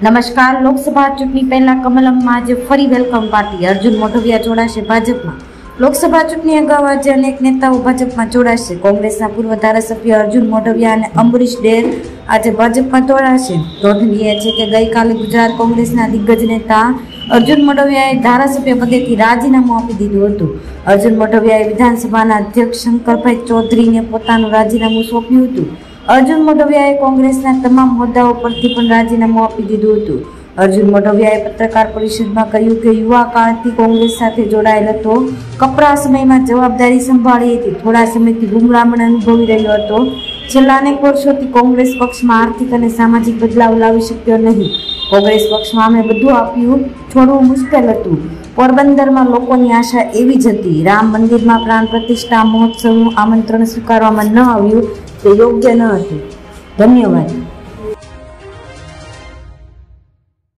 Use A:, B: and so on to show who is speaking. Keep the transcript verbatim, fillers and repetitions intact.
A: નમસ્કાર. લોકસભા ચૂંટણી પહેલા કમલમમાં આજે ફરી વેલકમ પાર્ટી. અર્જુન મોઢવિયા જોડાશે ભાજપમાં. લોકસભા ચૂંટણી અગાઉ આજે અનેક નેતાઓ ભાજપમાં જોડાશે. કોંગ્રેસના પૂર્વ ધારાસભ્ય અર્જુન મોઢવિયા અને અમરીશ ડેર આજે ભાજપમાં જોડાશે. નોંધનીય છે કે ગઈકાલે ગુજરાત કોંગ્રેસના દિગ્ગજ નેતા અર્જુન મોઢવિયાએ ધારાસભ્ય પદેથી રાજીનામું આપી દીધું હતું. અર્જુન મોઢવિયાએ વિધાનસભાના અધ્યક્ષ શંકરભાઈ ચૌધરીને પોતાનું રાજીનામું સોંપ્યું હતું. અર્જુન મોઢવિયાએ કોંગ્રેસના તમામ હોદ્દાઓ પરથી પણ રાજીનામું આપી દીધું હતું. અર્જુન મોઢવિયાએ પત્રકાર પરિષદમાં કહ્યું કે યુવા કાળથી કોંગ્રેસ સાથે જોડાયેલ હતો. કપરા સમયમાં જવાબદારી સંભાળી હતી. થોડા સમયથી ગુંગળામણ અનુભવી રહ્યો હતો. છેલ્લા અનેક વર્ષોથી કોંગ્રેસ પક્ષમાં આર્થિક અને સામાજિક બદલાવ લાવી શક્યો નહીં. કોંગ્રેસ પક્ષમાં અમે બધું આપ્યું, છોડવું મુશ્કેલ હતું. પોરબંદરમાં લોકોની આશા એવી જ હતી. રામ મંદિરમાં પ્રાણ પ્રતિષ્ઠા મહોત્સવનું આમંત્રણ સ્વીકારવામાં ન આવ્યું તે યોગ્ય ન હતું. ધન્યવાદ.